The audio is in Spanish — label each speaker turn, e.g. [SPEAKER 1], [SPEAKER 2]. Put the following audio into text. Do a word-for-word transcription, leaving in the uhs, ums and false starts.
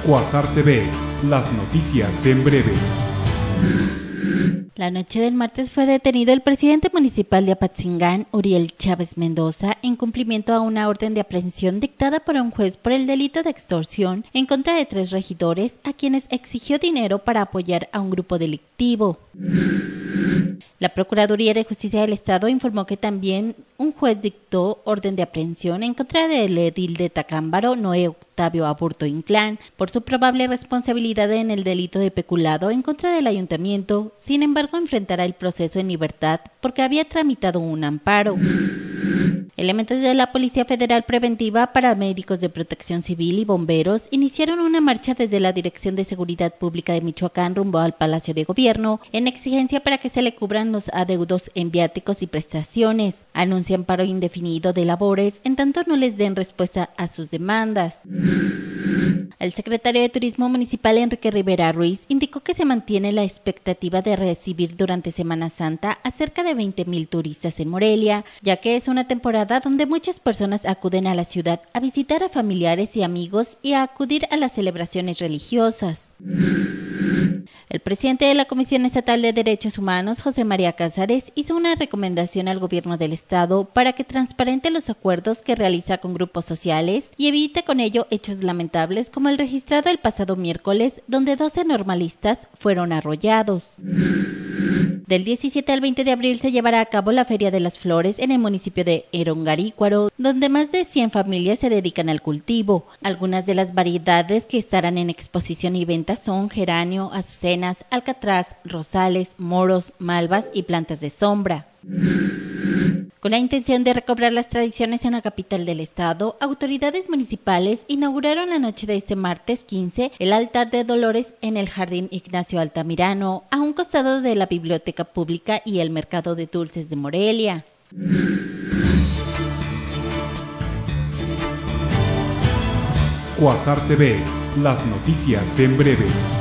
[SPEAKER 1] Quasar T V, las noticias en breve.
[SPEAKER 2] La noche del martes fue detenido el presidente municipal de Apatzingán, Uriel Chávez Mendoza, en cumplimiento a una orden de aprehensión dictada por un juez por el delito de extorsión en contra de tres regidores a quienes exigió dinero para apoyar a un grupo delictivo. La Procuraduría de Justicia del Estado informó que también un juez dictó orden de aprehensión en contra del edil de Tacámbaro, Noé Octavio Aburto Inclán, por su probable responsabilidad en el delito de peculado en contra del ayuntamiento. Sin embargo, enfrentará el proceso en libertad porque había tramitado un amparo. Elementos de la Policía Federal Preventiva, paramédicos de Protección Civil y bomberos iniciaron una marcha desde la Dirección de Seguridad Pública de Michoacán rumbo al Palacio de Gobierno en exigencia para que se le cubran los adeudos en viáticos y prestaciones. Anuncian paro indefinido de labores en tanto no les den respuesta a sus demandas. El secretario de Turismo Municipal, Enrique Rivera Ruiz, indicó que se mantiene la expectativa de recibir durante Semana Santa a cerca de veinte mil turistas en Morelia, ya que es una temporada donde muchas personas acuden a la ciudad a visitar a familiares y amigos y a acudir a las celebraciones religiosas. El presidente de la Comisión Estatal de Derechos Humanos, José María Cázares, hizo una recomendación al gobierno del estado para que transparente los acuerdos que realiza con grupos sociales y evite con ello hechos lamentables como el registrado el pasado miércoles, donde doce normalistas fueron arrollados. Del diecisiete al veinte de abril se llevará a cabo la Feria de las Flores en el municipio de Erongarícuaro, donde más de cien familias se dedican al cultivo. Algunas de las variedades que estarán en exposición y venta son geranio, azucenas, alcatraz, rosales, moros, malvas y plantas de sombra. Con la intención de recobrar las tradiciones en la capital del estado, autoridades municipales inauguraron la noche de este martes quince el altar de Dolores en el Jardín Ignacio Altamirano, a un costado de la Biblioteca Pública y el Mercado de Dulces de Morelia.
[SPEAKER 1] Quasar T V, las noticias en breve.